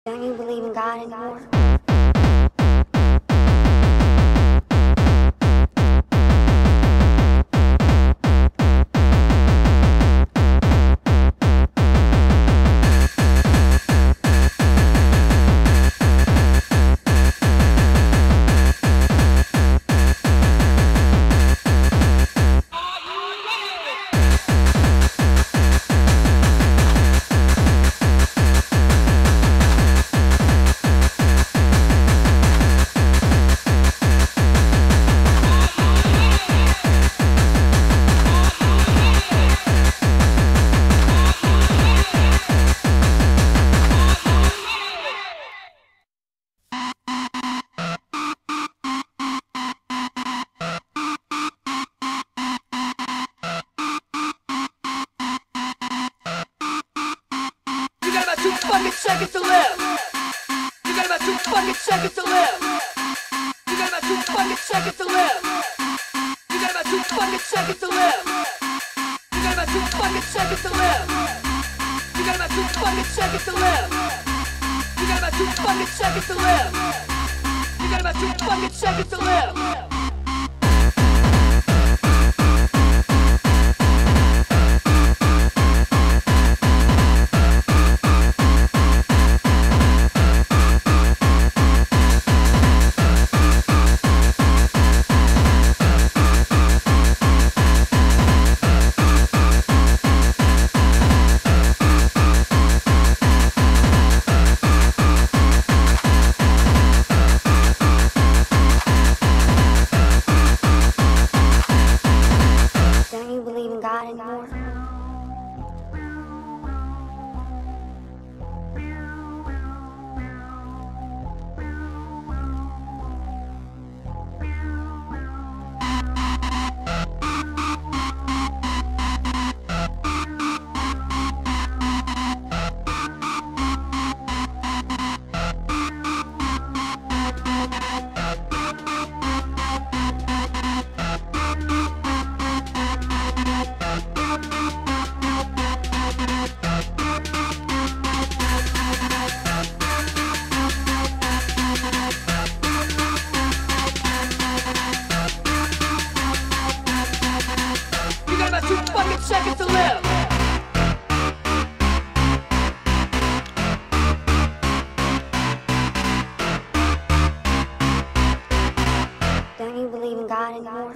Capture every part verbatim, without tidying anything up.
Don't you believe in God anymore? Two fucking seconds to live. You got about two fucking seconds to live. You got about two fucking seconds to live. You got about two fucking seconds to live. You got about two fucking seconds to live. You got about two fucking seconds to live. You got about two fucking seconds to live. You got about two fucking seconds to live. God anymore? Two fucking seconds to live. Don't you believe in God anymore?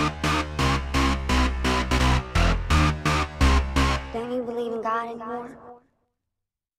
Don't you believe in God anymore?